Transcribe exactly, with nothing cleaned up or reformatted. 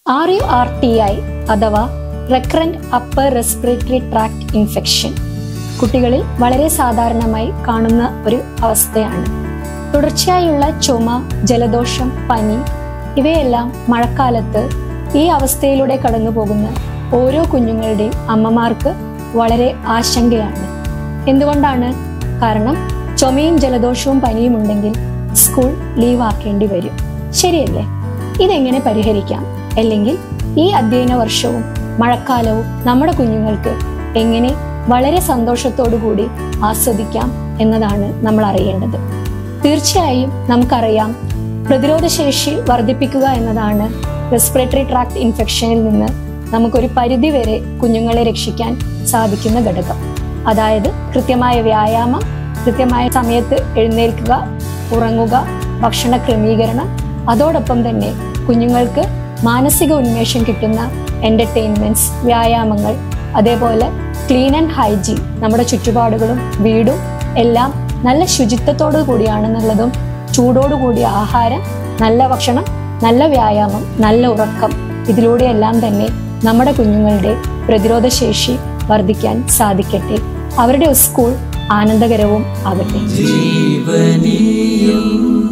R U R T I അഥവാ recurrent upper respiratory tract infection കുട്ടികളിൽ വളരെ സാധാരണമായി കാണുന്ന ഒരു അവസ്ഥയാണ്. തുടർച്ചയായുള്ള ചുമ, ജലദോഷം, പനി ഇവയെല്ലാം മഴക്കാലത്ത് ഈ അവസ്ഥയിലൂടെ കടന്നു പോകുന്ന ഓരോ കുഞ്ഞുങ്ങളുടെയും അമ്മമാർക്ക് വളരെ ആശങ്കയാണ്. എന്തുകൊണ്ടാണ്? കാരണം ചുമയും ജലദോഷവും പനിയും ഉണ്ടെങ്കിൽ സ്കൂൾ ലീവ് ആക്കേണ്ടി വരും. ശരിയല്ലേ? ഇതെങ്ങനെ പരിഹരിക്കാം? അല്ലെങ്കിൽ ഈ അധ്യയന വർഷവും മഴക്കാലവും നമ്മുടെ കുഞ്ഞുങ്ങൾക്ക് എങ്ങനെ വളരെ സന്തോഷത്തോടു കൂടി ആസ്വദിക്കാം എന്നതാണ് നമ്മൾ അറിയേണ്ടത്. തീർച്ചയായും നമുക്കറിയാം, പ്രതിരോധശേഷി വർദ്ധിപ്പിക്കുക എന്നതാണ് റെസ്പിറേറ്ററി ട്രാക്ട് ഇൻഫെക്ഷനിൽ നിന്ന് നമുക്കൊരു പരിധി വരെ കുഞ്ഞുങ്ങളെ രക്ഷിക്കാൻ സാധിക്കുന്ന ഘടകം. അതായത് കൃത്യമായ വ്യായാമം, കൃത്യമായ സമയത്ത് എഴുന്നേൽക്കുക, ഉറങ്ങുക, ഭക്ഷണ ക്രമീകരണം, അതോടൊപ്പം തന്നെ കുഞ്ഞുങ്ങൾക്ക് മാനസിക ഉന്മേഷം കിട്ടുന്ന എൻ്റർടൈൻമെൻറ്റ്സ്, വ്യായാമങ്ങൾ, അതേപോലെ ക്ലീൻ ആൻഡ് ഹൈജീൻ, നമ്മുടെ ചുറ്റുപാടുകളും വീടും എല്ലാം നല്ല ശുചിത്വത്തോടു കൂടിയാണെന്നുള്ളതും, ചൂടോടുകൂടിയ ആഹാരം, നല്ല ഭക്ഷണം, നല്ല വ്യായാമം, നല്ല ഉറക്കം, ഇതിലൂടെയെല്ലാം തന്നെ നമ്മുടെ കുഞ്ഞുങ്ങളുടെ പ്രതിരോധശേഷി വർദ്ധിക്കാൻ സാധിക്കട്ടെ. അവരുടെ സ്കൂൾ ആനന്ദകരവും ആകട്ടെ.